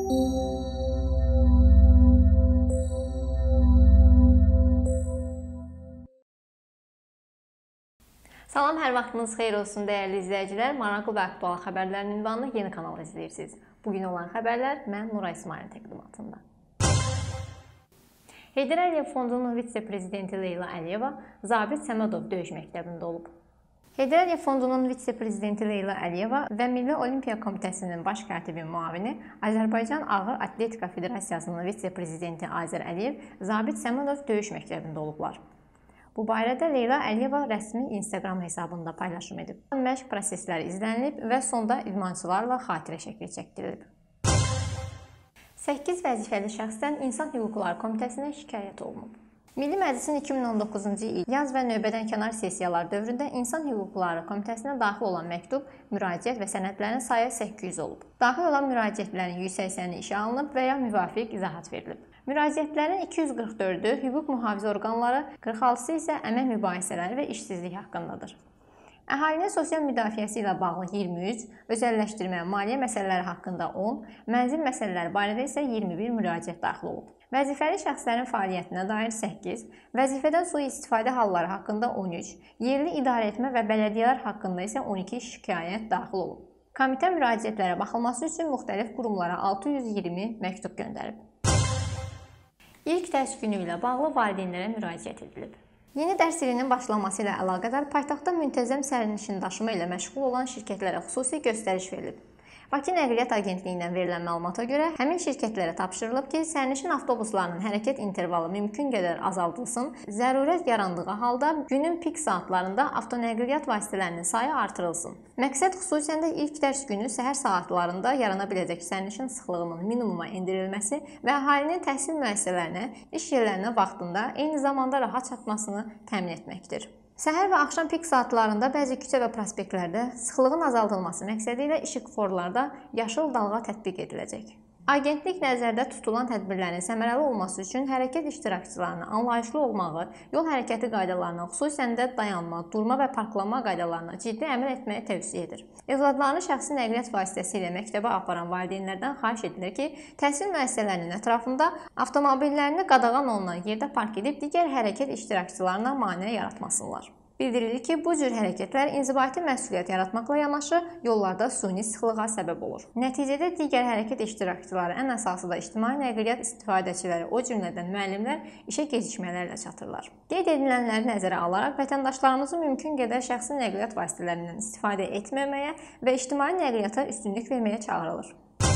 Salam, hər vaxtınız xeyir olsun dəyərli izləyicilər. Maraqlı və aktual xəbərlərin ünvanlı yeni kanal izləyirsiniz. Bugün olan xəbərlər mən Nuray İsmailin təqdimatında. Heydər Əliyev Fondunun vitse-prezidenti Leyla Əliyeva Zabit Səmədov döyüş məktəbində olub. Heydər Əliyev Fondunun vitse-prezidenti Leyla Əliyeva və Milli Olimpiya Komitəsinin baş katibi müavini Azərbaycan Ağır Atletika Federasiyasının vitse-prezidenti Azər Əliyev Zabit Səmədov döyüş məktəbində olublar. Bu barədə Leyla Əliyeva rəsmi Instagram hesabında paylaşım edib. Məşq prosesləri izlənilib və sonda idmançılarla xatirə şəkli çəkdirilib. 8 vəzifəli şəxsdən İnsan Hüquqları Komitəsinə şikayət olunub. Milli Məclisin 2019-cu il yaz və növbədənkənar sessiyalar dövründə İnsan Hüquqları Komitəsinə daxil olan məktub, müraciət və sənədlərin sayı 800 olub. Daxil olan müraciətlərin 180-i işə alınıb və ya müvafiq izahat verilib. Müraciətlərin 244-ü hüquq mühafizə orqanları, 46-sı isə əmək mübahisələri və işsizlik haqqındadır. Əhalinin sosial müdafiəsi ilə bağlı 23, özəlləşdirmə, maliyyə məsələləri haqqında 10, mənzil məsələləri barədə isə 21 müraciət daxil olub. Vəzifəli şəxslərin fəaliyyətinə dair 8, vəzifədən sui-istifadə halları haqqında 13, yerli idarəetmə və bələdiyyələr haqqında isə 12 şikayət daxil olub. Komitə müraciətlərə baxılması üçün müxtəlif qurumlara 620 məktub göndərib. İlk dərs günü ilə bağlı valideynlərə müraciət edilib. Yeni dərs ilinin başlaması ilə əlaqədar paytaxtda müntəzəm sərnişin daşıma ilə məşğul olan şirkətlərə xüsusi göstəriş verilib. Bakı Nəqliyyat Agentliyindən verilən məlumata görə həmin şirkətlərə tapşırılıb ki, sərnişin avtobuslarının hərəkət intervalı mümkün qədər azaldılsın, zərurət yarandığı halda günün pik saatlarında avtonəqliyyat vasitələrinin sayı artırılsın. Məqsəd xüsusən də ilk dərs günü səhər saatlarında yarana biləcək sərnişin sıxlığının minimuma endirilməsi və əhalinin təhsil müəssisələrinə, iş yerlərinə vaxtında, eyni zamanda rahat çatmasını təmin etməkdir. Səhər və axşam pik saatlarında bəzi küçə və prospektlərdə sıxlığın azaldılması məqsədi ilə işıqforlarda yaşıl dalğa tətbiq ediləcək. Agentlik nəzərdə tutulan tədbirlərin səmərəli olması üçün hərəkət iştirakçılarına anlayışlı olmağı, yol hərəkəti qaydalarına, xüsusən də dayanma, durma və parklanma qaydalarına ciddi əməl etməyi tövsiyə edir. Övladlarını şəxsi nəqliyyat vasitəsi ilə məktəbə aparan valideynlərdən xahiş edilir ki, təhsil müəssisələrinin ətrafında avtomobillərini qadağan olunan yerdə park edib digər hərəkət iştirakçılarına maneə yaratmasınlar. Bildirilir ki, bu cür hərəkətlər inzibati məsuliyyət yaratmaqla yanaşı yollarda suni sıxlığa səbəb olur. Nəticədə digər hərəkət iştirakçıları, ən əsası da ictimai nəqliyyat istifadəçiləri, o cümlədən müəllimlər işə gecikmələrlə çatırlar. Qeyd edilənləri nəzərə alaraq vətəndaşlarımızı mümkün qədər şəxsi nəqliyyat vasitələrindən istifadə etməməyə və ictimai nəqliyyata üstünlük verməyə çağırılır.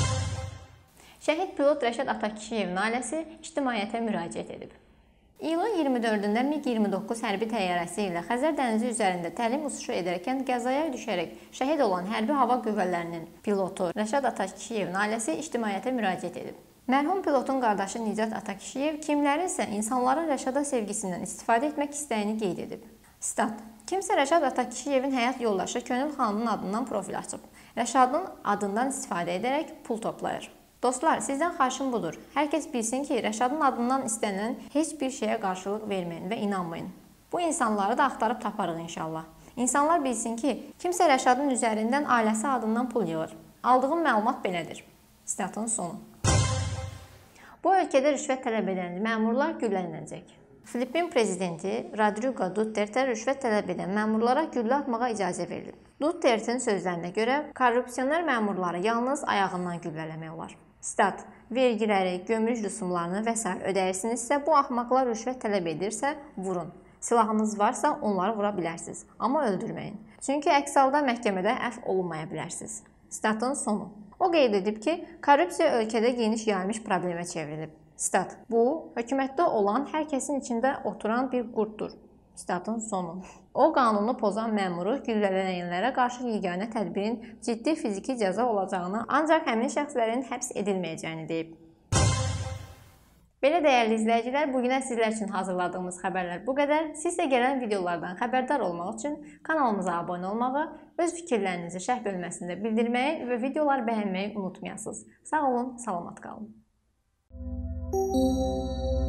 Şəhid pilot Rəşad Atakişiyevin ailəsi ictimaiyyətə müraciət edib. İyulun 24-də MiQ-29 hərbi təyyarəsi ilə Xəzər dənizi üzərində təlim uçuşu edərkən qəzaya düşərək şəhid olan Hərbi Hava Qüvvələrinin pilotu Rəşad Atakişiyevin ailəsi ictimaiyyətə müraciət edib. Mərhum pilotun qardaşı Nicat Atakişiyev kimlərin isə insanların Rəşada sevgisindən istifadə etmək istəyini qeyd edib. Stat: Kimsə Rəşad Atakişiyevin həyat yoldaşı Könül xanımın adından profil açıb. Rəşadın adından istifadə edərək pul toplayır. Dostlar, sizdən xahişim budur. Hər kəs bilsin ki, Rəşadın adından istənilən heç bir şeyə qarşılıq verməyin və inanmayın. Bu insanları da axtarıb taparıq inşallah. İnsanlar bilsin ki, kimsə Rəşadın üzərindən ailəsi adından pul yığır. Aldığım məlumat belədir. Statın sonu. Bu ölkədə rüşvət tələb edən məmurlar güllələnəcək. Filippin prezidenti Rodrigo Duterte rüşvət tələb edən məmurlara güllə atmağa icazə verilib. Duterte'nin sözlərinə görə korrupsioner məmurları yalnız ayağından güllələmək olar. Stat: Vergiləri, gömrük rüsumlarını və s. ödəyirsinizsə, bu axmaqlar rüşvət tələb edirsə, vurun. Silahınız varsa onları vura bilərsiniz, amma öldürməyin. Çünki əks halda məhkəmədə əfv olunmaya bilərsiniz. Statın sonu. O qeyd edib ki, korrupsiya ölkədə geniş yayılmış problemə çevrilib. Stat: Bu, hökumətdə olan hər kəsin içində oturan bir qurddur. Statın sonu. O, qanunu pozan məmuru güllələnənlərə qarşı yeganə tədbirin ciddi fiziki cəza olacağını, ancaq həmin şəxslərin həbs edilməyəcəyini deyib. Belə dəyərli izləyicilər, bugünə sizlər üçün hazırladığımız xəbərlər bu qədər. Siz də gələn videolardan xəbərdar olmaq üçün kanalımıza abunə olmağı, öz fikirlərinizi şərh bölməsində bildirməyi və videolar bəyənməyi unutmayasınız. Sağ olun, salamat qalın.